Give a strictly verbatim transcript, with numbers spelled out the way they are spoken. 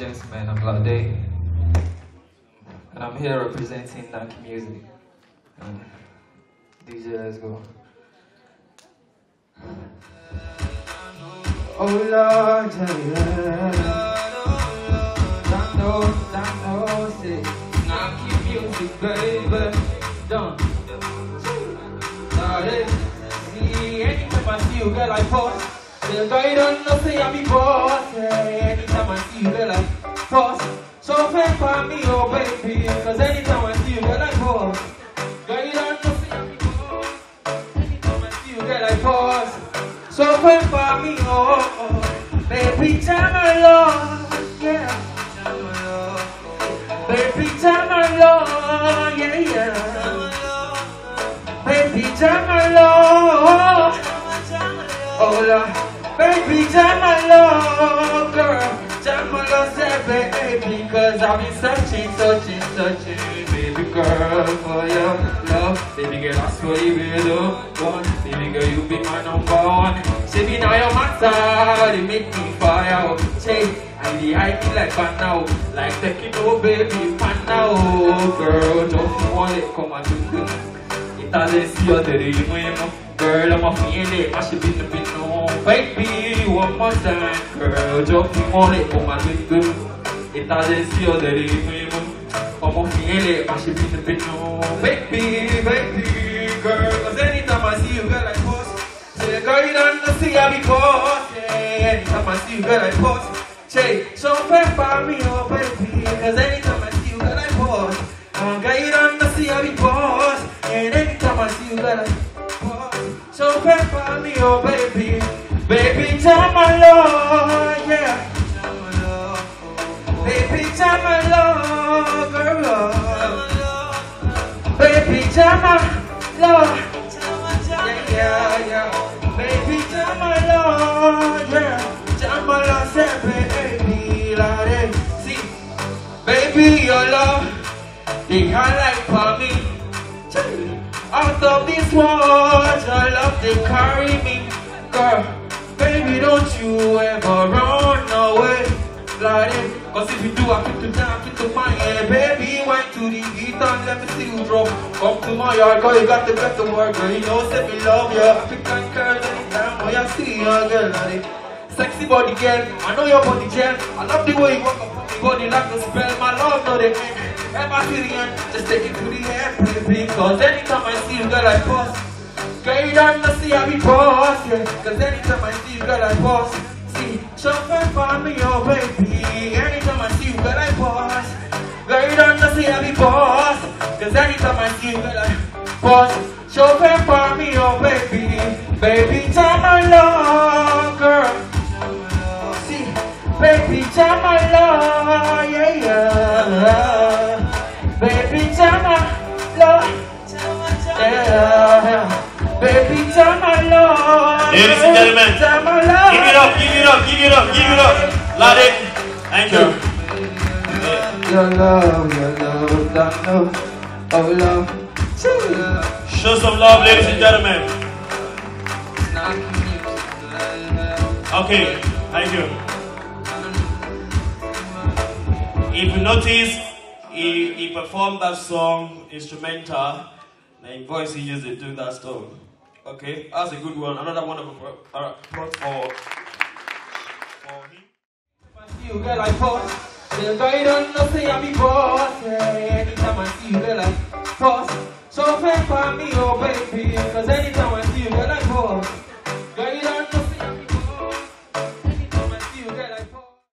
gentlemen, I'm Lade, and I'm here representing Naki Music. Um, D J, let's go. Oh Lord, yeah. Don't know, don't know, say Naki Music, baby. Done. Lade, see, anytime I see you, girl, I pause. The guy don't know say I be boss, yeah. Anytime I see you, girl, I pause. So fair for me, oh baby, cause anytime I see you, girl, I pause. Guy don't know say I be boss. Anytime I see you, girl, I pause. So fair for me, oh, oh. Baby, time alone, yeah. Baby, time alone, yeah, yeah. Baby, time alone. Oh Lord. Baby, time alone, girl. Time alone, say baby, cause I've been searching, searching, searching, baby girl, for your love. Baby girl, I swear you will do one. Baby girl, you be my number one. Say me now your matter, they make me fire. Say, I be hiding like fan now, like taking no baby fan now, girl. Don't want it, come and do it. It doesn't see you today, you know. Girl, I'm a feeling, I should be the bit no. Baby, one more time, girl, jump on it, come and do it. It doesn't see you today, I'm a feeling, I should be the bit no. Baby, baby, girl, cause anytime I see you, girl, I post. Say, girl, you don't know, see I be boss. Yeah, anytime I see you, girl, I post. Say, so fair for me, oh baby, cause anytime I see you, girl, I post. Oh, girl, you don't know, see I be boss. And anytime I see you, girl, I so fair for me, oh baby. Baby, time alone, yeah. Baby, time alone, girl. Baby, time alone. Yeah, yeah, yeah. Baby, time alone, yeah. Time alone, say baby, like see. Baby, your love, they highlight for me. Out of this world, your love they carry me, girl. Baby, don't you ever run away, like it. Cause if you do, I keep you down, keep to my head. Baby, went to the beat and let me see you drop. Come to my yard, girl, you got to get to work, girl. You know, say me love you. African girls anytime when I see your girl, like it. Sexy body girl, I know your body gel. I love the way you walk up on me body like a spell. My love, no they end. Ever to the end, just take it to the end, baby. Cause anytime I see you, girl, I pause. Girl, you don't know, see I be boss, yeah. Cause anytime I see you, girl, I pause. See, chauffeur for me, oh baby. Anytime I see you, girl, I pause. Girl, you don't know, see I be boss. Cause anytime I see you, girl, I pause. Chauffeur for me, oh baby. Baby, time alone, girl. See, baby, time alone, yeah, yeah. Baby, time alone, yeah. Baby, time alone. Ladies and gentlemen, give it up, give it up, give it up, give it up. Lade, thank you. Your love, your love, that love, oh love. Show some love, ladies and gentlemen. Okay, thank you. If you notice, he, he performed that song instrumental, and his voice he used to do that stuff. Okay, that's a good one. Another one of uh, for for him. I see you, girl, I pause. The guy don't know say I be boss. Yeah, anytime I see you, girl, I pause. So fair for me, oh baby, cause anytime I see you, girl, I pause.